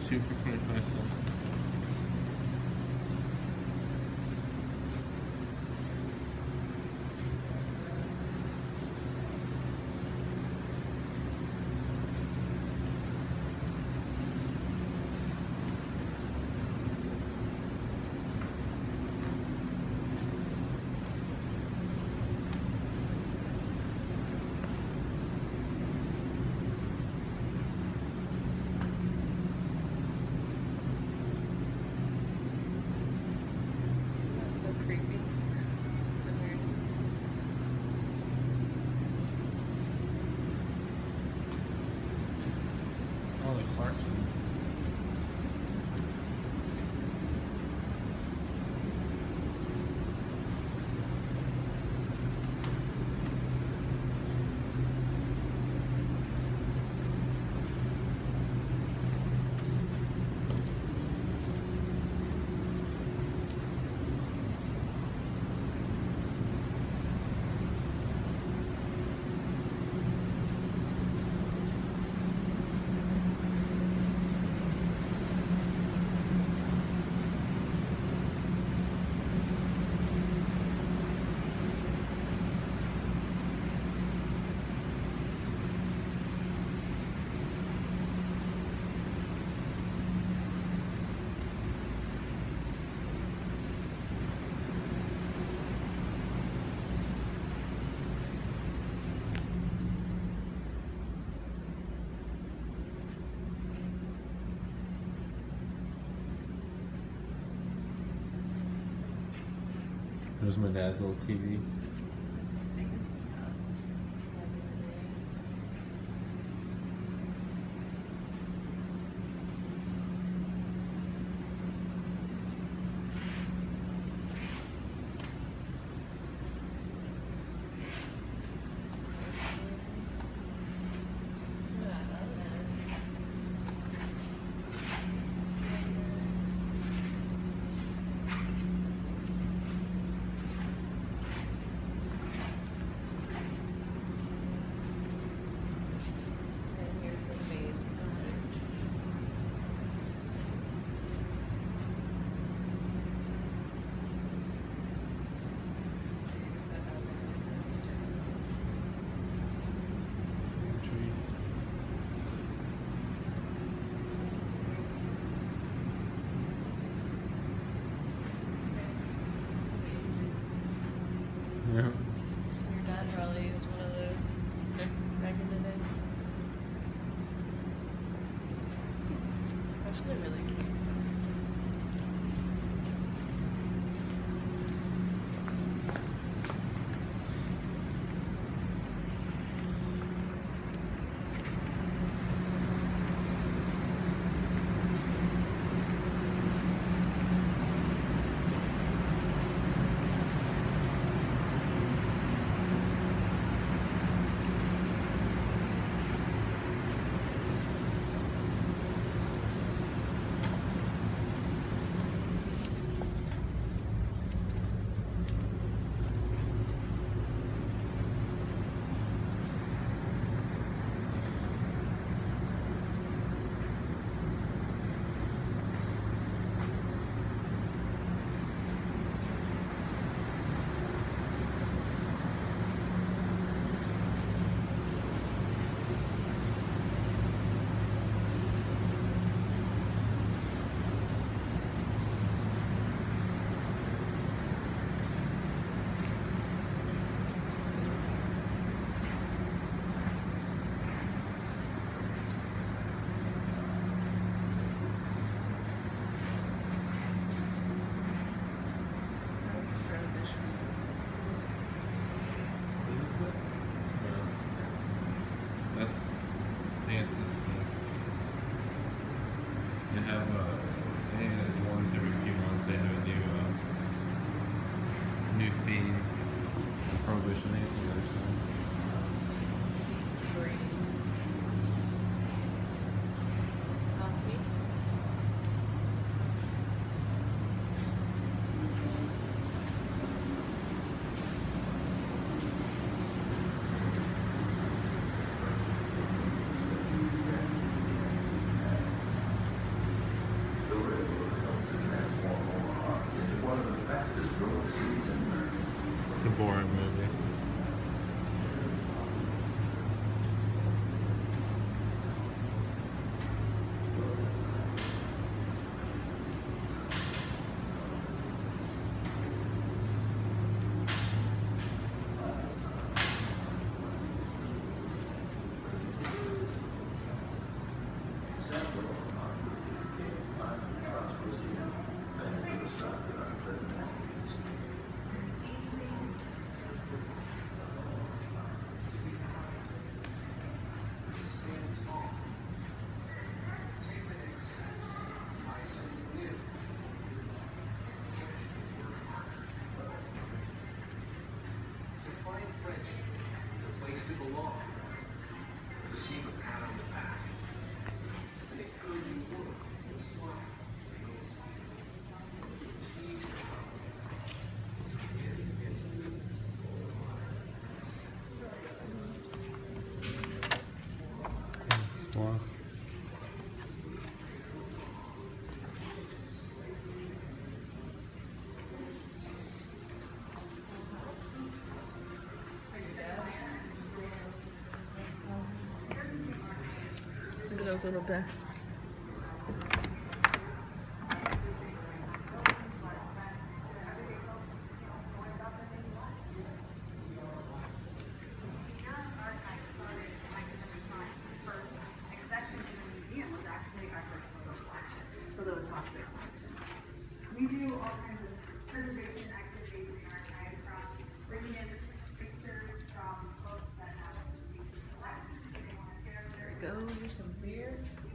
2 for 25 cents. There's my dad's old TV. Yeah. Your dad probably was one of those back in the day. It's actually really cute. That's Dance's stuff. They have ones every few months. They have a new theme. Prohibition. They have the other side. It's a boring movie. The place to belong, receive a pat on the back, an encouraging word, a smile, to achieve accomplishment, to begin and to lose. Wow. Look at those little desks. We do all kinds of preservation activities in the archive, from bringing in pictures from folks that have collections that they want to share. There we go. Here's some beer.